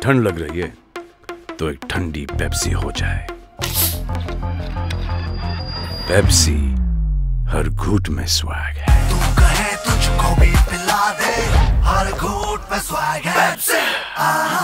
ठंड लग रही है तो एक ठंडी पेप्सी हो जाए। पेप्सी हर घूंट में स्वैग है। तू कहे तुझको भी पिला दे, हर घूंट में स्वैग है पेप्सी।